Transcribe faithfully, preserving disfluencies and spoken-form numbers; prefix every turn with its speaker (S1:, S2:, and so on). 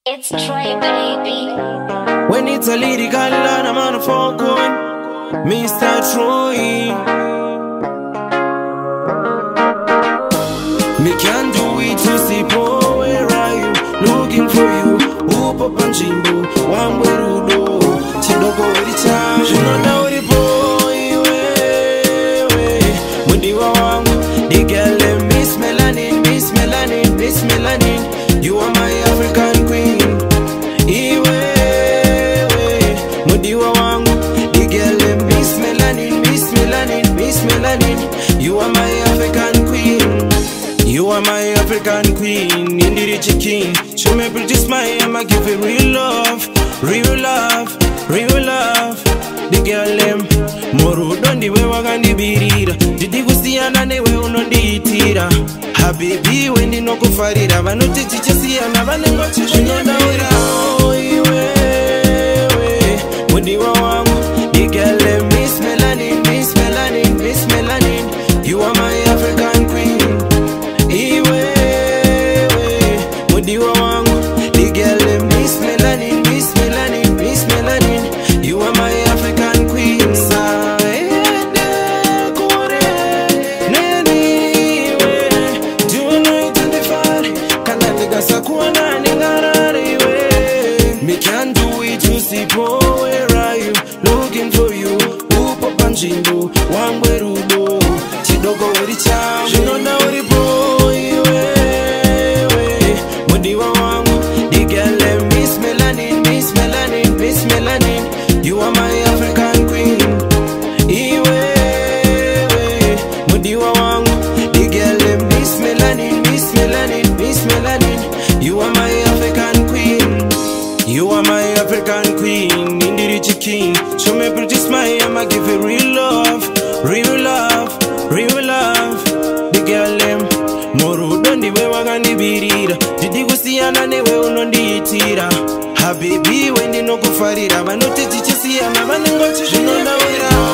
S1: It's Troy, baby.
S2: When it's a lyrical line, I'm on a Falcon, Mister Troy. Me can do it to see poor, where are you? Looking for you. Whoop up and jimbo, one way to do. Chidoko with the charm, you know now the boy, way, way. When you are the girl, Miss Melanin, Miss Melanin, Miss Melanin. You are my African queen. You are my African queen. You are my African queen. In the rich king. Show me pretty smile, I'ma give you real love, real love, real love. The girl them Moro don't the way wagandi birira. Didi gusiana ne we unondi itira. Habibi wendi no kufarira. Vano chichi chesi ana vane ngochi shunona wira. Oh iwe we Mudi wa wangu. The girl them Miss Melanin, Miss Melanin, Miss Melanin. You are my African queen. Iwe we Mudi wa wangu. The girl Miss Melanin, Miss Melanin, Miss Melanin. You are my African queen. Saede kore neni we. Juno itandifari kana nigga sakuana ningarari we. Me can do it to see po. Where are you? Looking for you. Whoop up and jimbo, one way to go. Chidoko with the charm, you know now the boy, way, way. Mudi wa wangu, the girl Miss Melanin, Miss Melanin, Miss Melanin. You are my African queen. Iwe, way. Mudi wa wangu, the girl Miss Melanin, Miss Melanin, Miss Melanin. You are my African queen. You are my African queen. In the rich king. Show me pretty smile, I'ma give you real love, real love, real love. The girl them Moro don't the way wagandi birira. Didi gusiana ne we unondi itira. Habibi wendi no kufarira. Vano chichi chesi ana vane ngochi shunona wira.